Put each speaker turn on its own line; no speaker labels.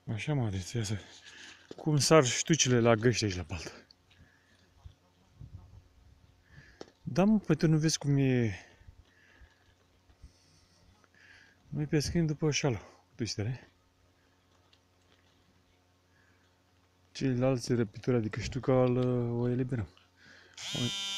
Așa, mă, deci ia să... Cum sar ștucile la găști aici la paltă. Da, mă, păi tu nu vezi cum e... Noi pescăm după șală, duștere. Ceilalți răpitori, adică ștuca, o eliberăm.